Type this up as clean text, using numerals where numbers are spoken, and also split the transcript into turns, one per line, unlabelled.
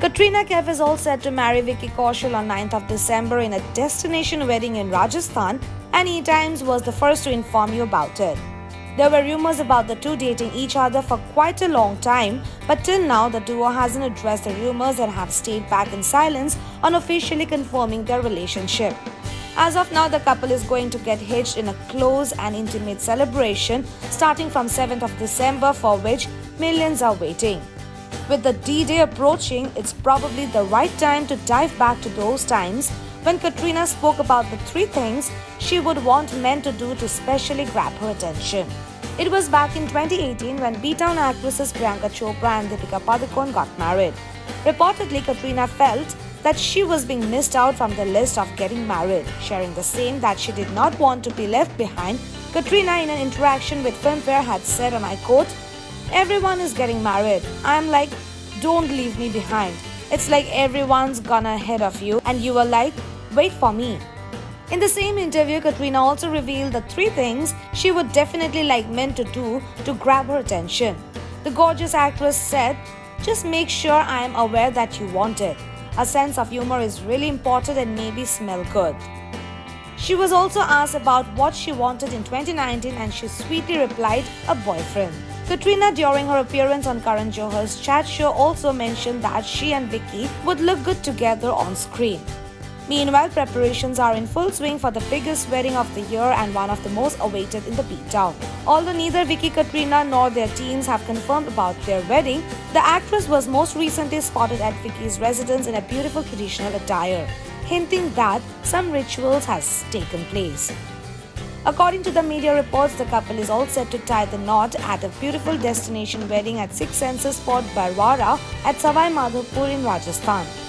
Katrina Kaif is all set to marry Vicky Kaushal on 9th of December in a destination wedding in Rajasthan, and E-Times was the first to inform you about it. There were rumors about the two dating each other for quite a long time, but till now the duo hasn't addressed the rumors and have stayed back in silence on officially confirming their relationship. As of now, the couple is going to get hitched in a close and intimate celebration starting from 7th of December, for which millions are waiting. With the D-Day approaching, it's probably the right time to dive back to those times when Katrina spoke about the 3 things she would want men to do to specially grab her attention. It was back in 2018 when B-Town actresses Priyanka Chopra and Deepika Padukone got married. Reportedly, Katrina felt that she was being missed out from the list of getting married, sharing the same that she did not want to be left behind. Katrina, in an interaction with Filmfare, had said, and I quote, "Everyone is getting married. I'm like, don't leave me behind. It's like everyone's gone ahead of you and you were like, wait for me." In the same interview, Katrina also revealed the 3 things she would definitely like men to do to grab her attention. The gorgeous actress said, "Just make sure I am aware that you want it. A sense of humor is really important and maybe smell good." She was also asked about what she wanted in 2019 and she sweetly replied, "A boyfriend." Katrina, during her appearance on Karan Johar's chat show, also mentioned that she and Vicky would look good together on screen. Meanwhile, preparations are in full swing for the biggest wedding of the year and one of the most awaited in the B-Town. Although neither Vicky, Katrina nor their teams have confirmed about their wedding, the actress was most recently spotted at Vicky's residence in a beautiful traditional attire, hinting that some rituals has taken place. According to the media reports, the couple is all set to tie the knot at a beautiful destination wedding at Six Senses Fort Barwara at Savai Madhopur in Rajasthan.